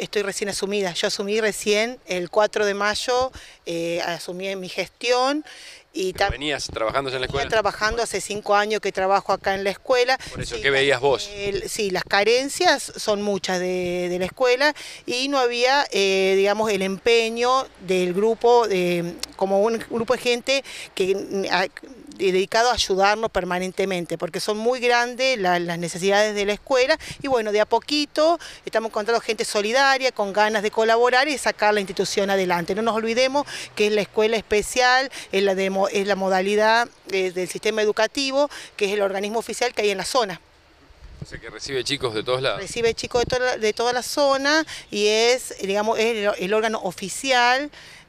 estoy recién asumida. Yo asumí recién el 4 de mayo, asumí en mi gestión. ¿Pero venías trabajando en la escuela? Venía trabajando hace 5 años que trabajo acá en la escuela. Por eso, Sí, ¿qué veías vos? Sí, las carencias son muchas de la escuela y no había, digamos, el empeño del grupo, como un grupo de gente que dedicado a ayudarnos permanentemente, porque son muy grandes las necesidades de la escuela y bueno, de a poquito estamos encontrando gente solidaria, con ganas de colaborar y sacar la institución adelante. No nos olvidemos que es la escuela especial, es la modalidad del sistema educativo, que es el organismo oficial que hay en la zona. O sea, que recibe chicos de todos lados. Recibe chicos de toda la zona y es, digamos, es el órgano oficial,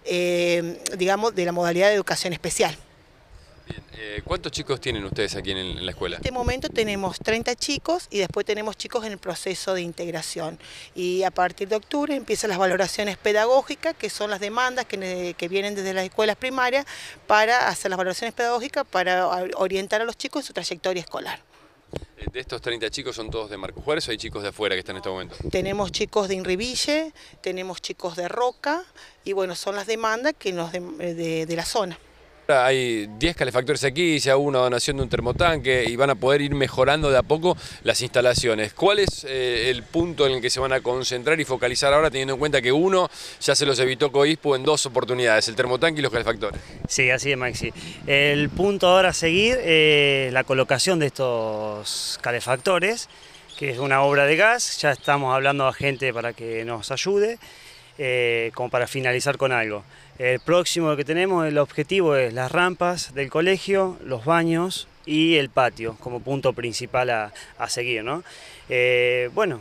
digamos, de la modalidad de educación especial. Bien, ¿cuántos chicos tienen ustedes aquí en la escuela? En este momento tenemos 30 chicos y después tenemos chicos en el proceso de integración. Y a partir de octubre empiezan las valoraciones pedagógicas, que son las demandas que vienen desde las escuelas primarias para hacer las valoraciones pedagógicas para orientar a los chicos en su trayectoria escolar. ¿De estos 30 chicos son todos de Marcos Juárez o hay chicos de afuera que están en este momento? Tenemos chicos de Inriville, tenemos chicos de Roca y bueno, son las demandas que de la zona. Hay 10 calefactores aquí, se hago una donación de un termotanque y van a poder ir mejorando de a poco las instalaciones. ¿Cuál es el punto en el que se van a concentrar y focalizar ahora, teniendo en cuenta que uno ya se los evitó COISPU en 2 oportunidades, el termotanque y los calefactores? Sí, así es, Maxi. El punto ahora a seguir es la colocación de estos calefactores, que es una obra de gas. Ya estamos hablando a gente para que nos ayude, como para finalizar con algo. El próximo que tenemos, el objetivo es las rampas del colegio, los baños y el patio como punto principal a seguir, ¿no? Bueno,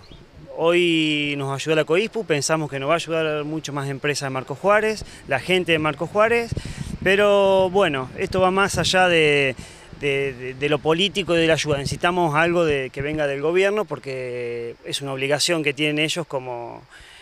hoy nos ayuda la COISPU, pensamos que nos va a ayudar mucho más empresas de Marcos Juárez, la gente de Marcos Juárez, pero bueno, esto va más allá de lo político y de la ayuda. Necesitamos algo que venga del gobierno porque es una obligación que tienen ellos como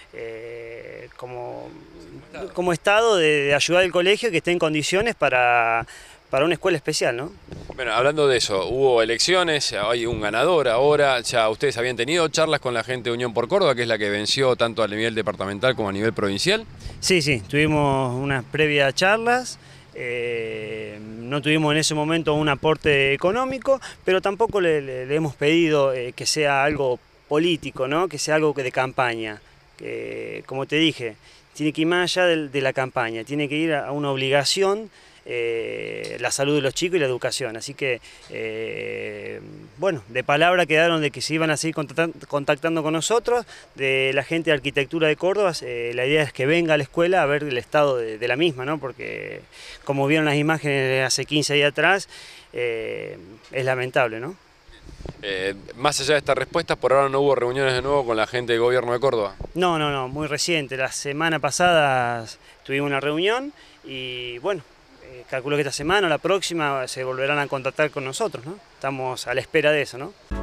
Estado de ayudar al colegio que esté en condiciones para una escuela especial, ¿no? Bueno, hablando de eso, hubo elecciones, hay un ganador ahora, ya ustedes habían tenido charlas con la gente de Unión por Córdoba, que es la que venció tanto a nivel departamental como a nivel provincial. Sí, tuvimos unas previas charlas. No tuvimos en ese momento un aporte económico, pero tampoco le hemos pedido que sea algo político, ¿no? Que sea algo de campaña. Como te dije, tiene que ir más allá de la campaña, tiene que ir a una obligación, la salud de los chicos y la educación. Así que, bueno, de palabra quedaron de que se iban a seguir contactando con nosotros, de la gente de arquitectura de Córdoba. La idea es que venga a la escuela a ver el estado de la misma, ¿no? Porque, como vieron las imágenes de hace 15 días atrás, es lamentable, ¿no? Más allá de estas respuestas, por ahora no hubo reuniones de nuevo con la gente del gobierno de Córdoba. No, muy reciente. La semana pasada tuvimos una reunión y bueno, calculo que esta semana o la próxima se volverán a contactar con nosotros, ¿no? Estamos a la espera de eso, ¿no?